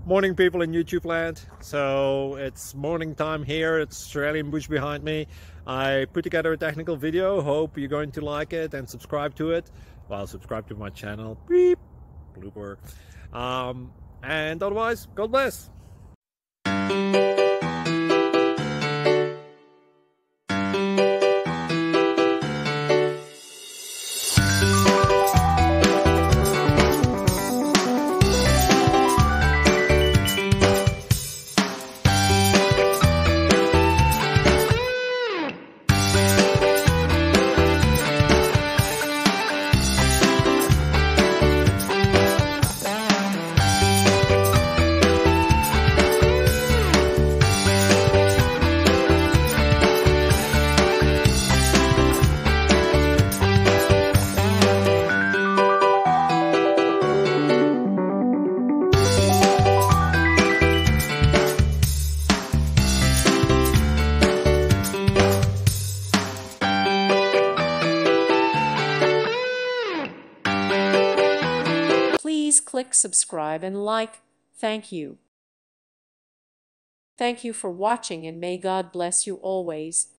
Morning, people in YouTube land. So it's morning time here. It's Australian bush behind me. I put together a technical video. Hope you're going to like it and subscribe to it. Well, subscribe to my channel. Beep. Blooper. And otherwise, God bless. Please click subscribe and like. Thank you. Thank you for watching, and may God bless you always.